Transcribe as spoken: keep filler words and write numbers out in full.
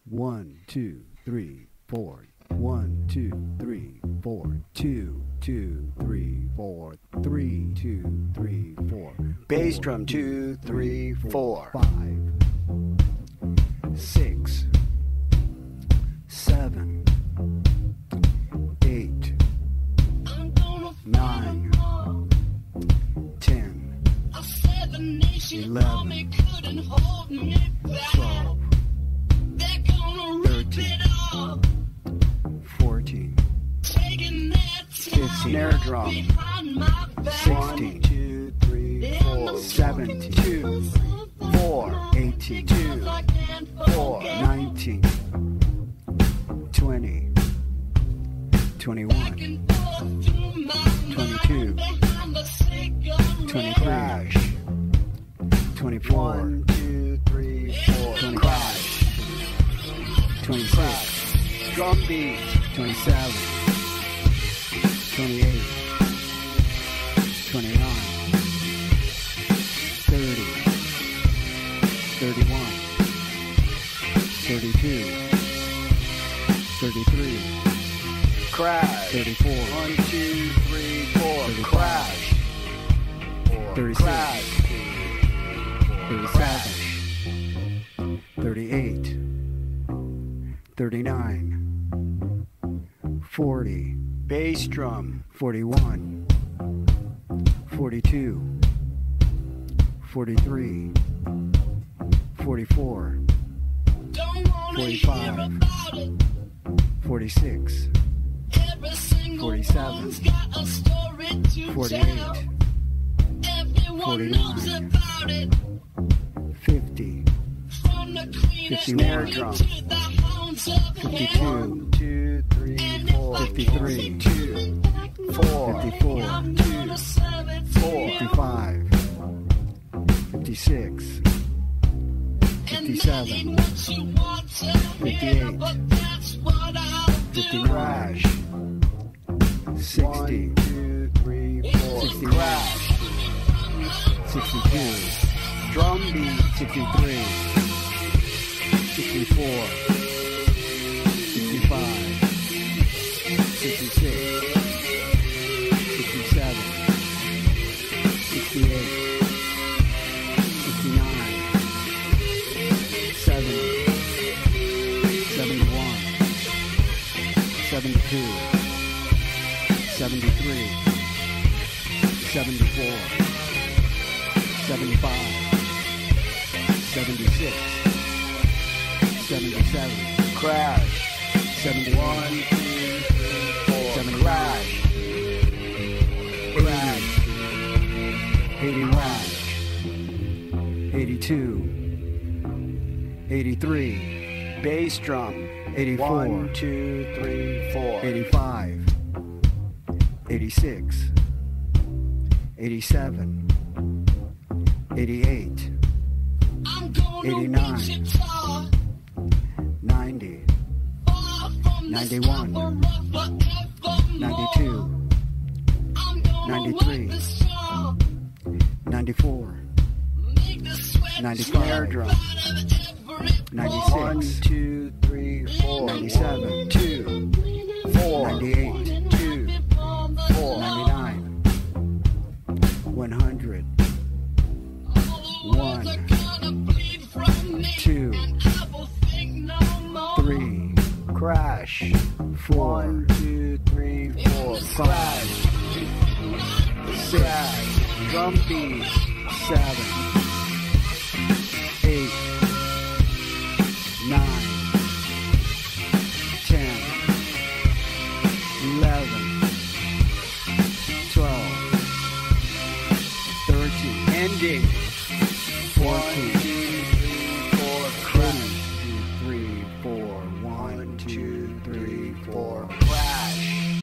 One, two, three, four. One, two, three, four. Two, two, three, four. Three, two, three, four. Bass drum, two, three, four. Five, six, seven, eight, nine, ten, eleven, twelve, thirteen, fourteen, fifteen, Snare drum. sixteen, Two, three, four. seventeen, Two, four. eighteen, Two, four. nineteen, twenty, twenty-one, twenty-two, twenty-three, Crash. twenty-four, One, two, three, four. twenty-five, Crash. twenty-six, Drum beat. twenty-seven, twenty-eight, twenty-nine, thirty, thirty-one, thirty-two, thirty-three, Crash. thirty-four, One, two, three, four. thirty-five, Crash. Four. thirty-six, Crash. thirty-seven, thirty-eight, thirty-nine, forty, Bass drum. forty-one, forty-two, forty-three, forty-four, forty-five, forty-six, forty-seven, forty-eight, forty-nine, fifty, Snare fifty-one, drum. fifty-two, One, two, three, four. fifty-three, Two, four. fifty-four, Two, four. fifty-five, fifty-six, fifty-seven, fifty-eight, fifty-nine, Crash. sixty, One, two, three, four. sixty-one, Crash. sixty-two, Drum beat. sixty-three, sixty-four, sixty-five, sixty-six, sixty-seven, sixty-eight, sixty-nine, seventy, seventy-one, seventy-two, seventy-three, seventy-four, seventy-five, seventy-six, seventy-seven, Crash. seventy-one, One, two, three, four. seventy-nine, Crash. Crash. eighty-one, eighty-two, eighty-three, Bass drum. eighty-four, One, two, three, four. eighty-five, eighty-six, eighty-seven, eighty-eight, eighty-nine, ninety, ninety-one, ninety-two, ninety-three, ninety-four, Snare ninety-five, drum. One, ninety-six, two, three, four. ninety-seven, Two, four. ninety-eight, Two, four. ninety-nine, one hundred, one, two, three, Crash. four, One, two, three, four. five, Crash. Crash. Drum beat. seven, eight, nine, ten, eleven, twelve, thirteen, Ending. fourteen,